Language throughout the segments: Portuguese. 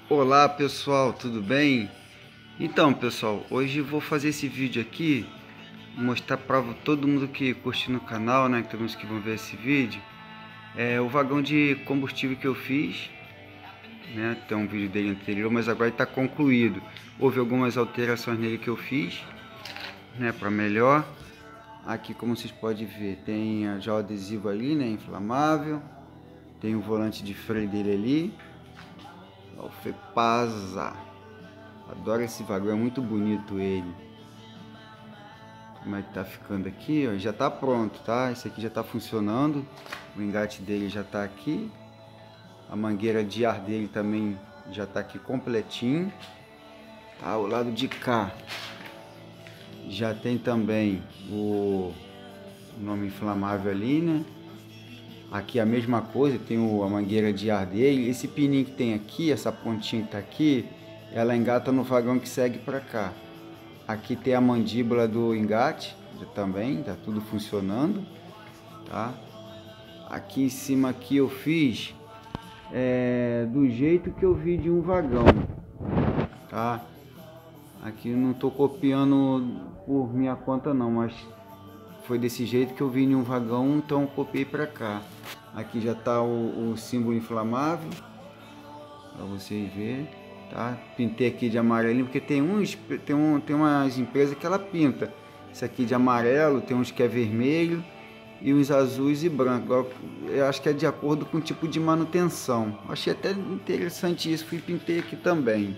Olá pessoal, tudo bem? Então pessoal, hoje vou fazer esse vídeo aqui, mostrar para todo mundo que curte no canal, né, todos que vão ver esse vídeo, o vagão de combustível que eu fiz, né, tem um vídeo dele anterior, mas agora está concluído. Houve algumas alterações nele que eu fiz, né, para melhor. Aqui, como vocês podem ver, tem já o adesivo ali, né, inflamável, tem o volante de freio dele ali. O Fepasa, adoro esse vagão, é muito bonito ele. Como é que tá ficando aqui, ó, já tá pronto, tá? Esse aqui já tá funcionando, o engate dele já tá aqui, a mangueira de ar dele também já tá aqui completinho, tá? O lado de cá já tem também o nome inflamável ali, né? Aqui a mesma coisa, tem a mangueira de ar dele. Esse pininho que tem aqui, essa pontinha que tá aqui, ela engata no vagão que segue para cá. Aqui tem a mandíbula do engate, também, tá tudo funcionando, tá? Aqui em cima aqui eu fiz do jeito que eu vi de um vagão, tá? Aqui eu não tô copiando por minha conta não, mas foi desse jeito que eu vi em um vagão, então eu copiei para cá. Aqui já tá o símbolo inflamável, para vocês verem, tá? Pintei aqui de amarelinho, porque tem umas empresas que ela pinta. Esse aqui de amarelo, tem uns que é vermelho e uns azuis e branco. Eu acho que é de acordo com o tipo de manutenção. Achei até interessante isso, fui pintei aqui também.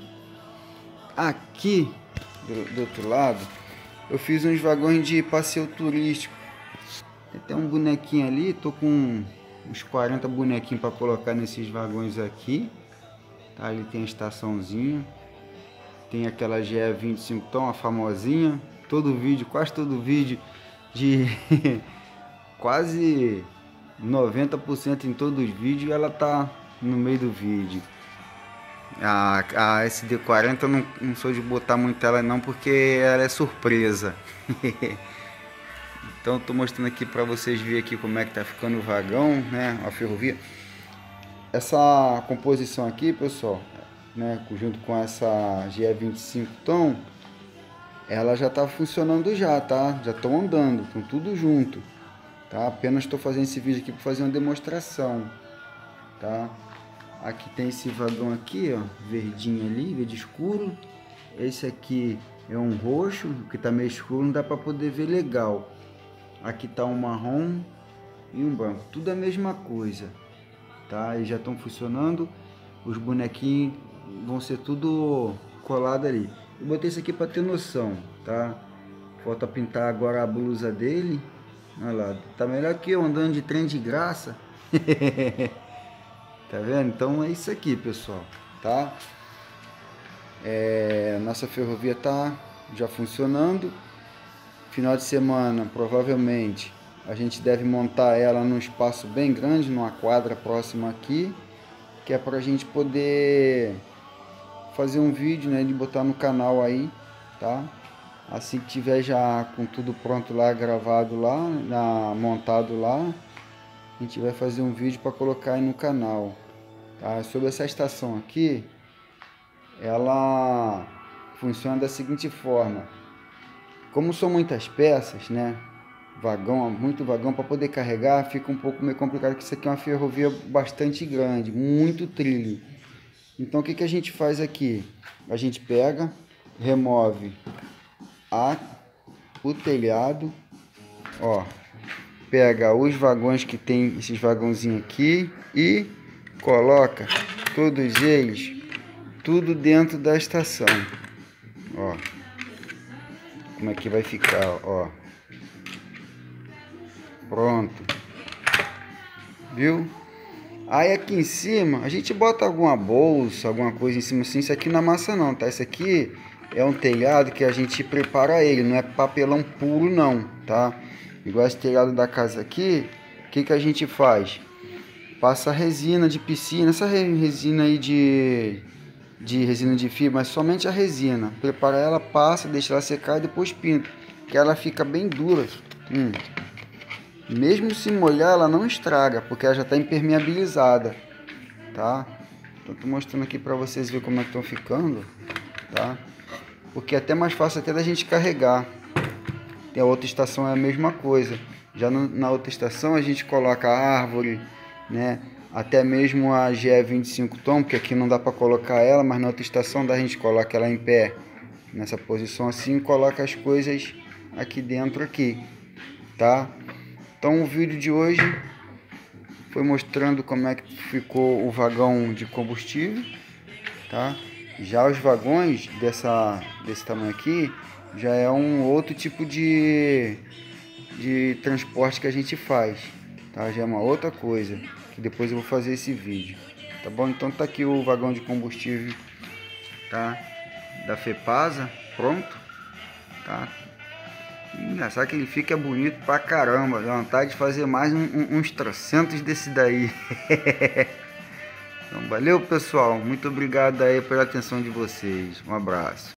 Aqui, do outro lado, eu fiz uns vagões de passeio turístico. Tem até um bonequinho ali, tô com uns 40 bonequinhos para colocar nesses vagões aqui. Tá, ali tem a estaçãozinha. Tem aquela GE 25 tom, a famosinha. Quase todo vídeo de quase 90% em todos os vídeos ela tá no meio do vídeo. A SD40 eu não sou de botar muito ela não, porque ela é surpresa. Então estou mostrando aqui para vocês verem aqui como é que tá ficando o vagão, né, a ferrovia. Essa composição aqui, pessoal, né, junto com essa GE 25 tom, ela já tá funcionando já, tá? Já estão andando, estão tudo junto, tá? Apenas estou fazendo esse vídeo aqui para fazer uma demonstração, tá? Aqui tem esse vagão aqui, ó, verdinho ali, verde escuro. Esse aqui é um roxo, que tá meio escuro, não dá para poder ver legal. Aqui tá um marrom e um branco, tudo a mesma coisa, tá? E já estão funcionando. Os bonequinhos vão ser tudo colado ali. Eu botei isso aqui para ter noção, tá? Falta pintar agora a blusa dele. Olha lá, tá melhor que eu andando de trem de graça. Tá vendo? Então é isso aqui, pessoal, tá? Nossa ferrovia tá já funcionando. Final de semana, provavelmente, a gente deve montar ela num espaço bem grande, numa quadra próxima aqui, que é para a gente poder fazer um vídeo, né, de botar no canal aí, tá? Assim que tiver já com tudo pronto lá, gravado lá, montado lá, a gente vai fazer um vídeo para colocar aí no canal, tá? Sobre essa estação aqui, ela funciona da seguinte forma: como são muitas peças, né? Muito vagão para poder carregar, fica um pouco meio complicado, porque isso aqui é uma ferrovia bastante grande, muito trilho. Então o que a gente faz aqui? A gente pega, remove o telhado, ó, pega os vagões que tem esses vagãozinhos aqui e coloca todos eles tudo dentro da estação, ó. Como é que vai ficar, ó. Pronto. Viu? Aí aqui em cima a gente bota alguma bolsa, alguma coisa em cima assim. Isso aqui não amassa não, tá? Isso aqui é um telhado que a gente prepara ele, não é papelão puro não, tá? Igual esse telhado da casa aqui, o que a gente faz? Passa resina de piscina, essa resina aí de resina de fibra, mas somente a resina. Prepara ela, passa, deixa ela secar e depois pinta, que ela fica bem dura. Mesmo se molhar, ela não estraga, porque ela já está impermeabilizada, tá? Então tô mostrando aqui para vocês verem como é que estão ficando, tá? Porque é até mais fácil até da gente carregar. E a outra estação é a mesma coisa. Já na outra estação a gente coloca a árvore, né? Até mesmo a GE 25 tom, porque aqui não dá para colocar ela, mas na outra estação a gente coloca ela em pé, nessa posição assim, e coloca as coisas aqui dentro aqui, tá? Então o vídeo de hoje foi mostrando como é que ficou o vagão de combustível, tá? Já os vagões desse tamanho aqui já é um outro tipo de transporte que a gente faz, tá? Já é uma outra coisa, que depois eu vou fazer esse vídeo, tá bom? Então tá aqui o vagão de combustível, tá? Da FEPASA, pronto, tá? Engraçado que ele fica bonito pra caramba, dá vontade de fazer mais uns 300 desse daí. Então valeu, pessoal, muito obrigado aí pela atenção de vocês, um abraço.